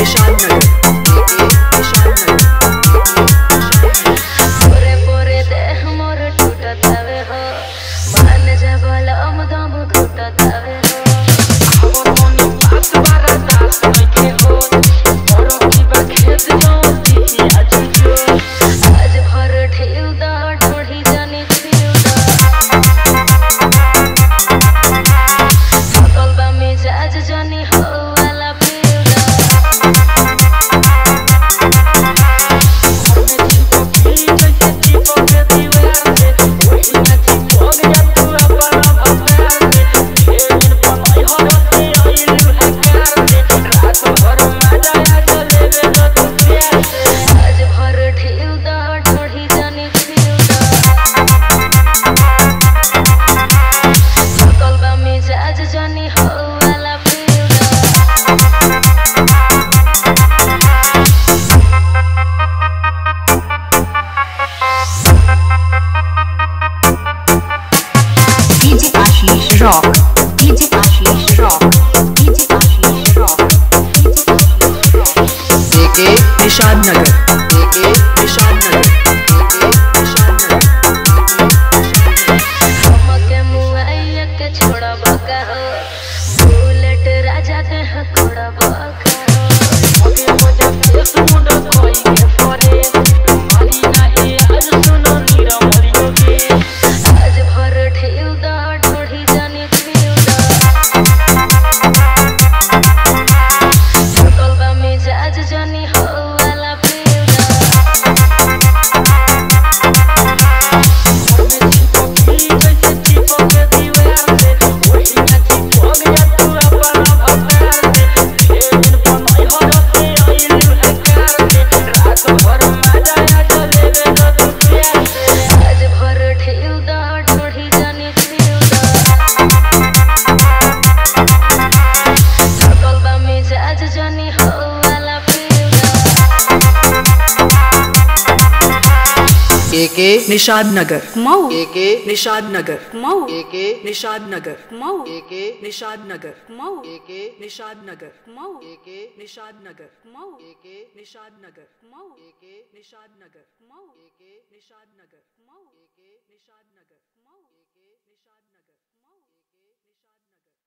निशाद नगर निशाद नगर पूरे पूरे देह मोर टूटत हवे हो मान जा बोला दम घुटत हवे हो हमर मन बात बारा दास नइखे हो मोरो की बा खेत जोती आज जो आज भर ठेउ दा ढोढ़ी जानी छिउ दा सकल बा मिजाज जानी हो वाला rock DJ Ashish rock DJ Ashish rock AK Nishad नगर AK निशाद नगर निशाद नगर हमके मुआइया के छोड़ा बका हो बुलेट राजा के हकोड़ा बका हो ओके मजा फेस मुंडा कोई के फरे मारी नाही आज सुनो नीरा मरियो के आज भर ठेउ दा ढोढ़ी जानी छिउ दा सकल बा मिजाज जानी हो वाला AK निशाद नगर मऊ AK निशाद नगर मऊ AK निशाद नगर मऊ AK निशाद नगर मऊ AK निशाद नगर मऊ AK निशाद नगर मऊ AK निशाद नगर मऊ AK निशाद नगर मऊ AK निशाद नगर मऊ AK निशाद नगर मऊ AK निशाद नगर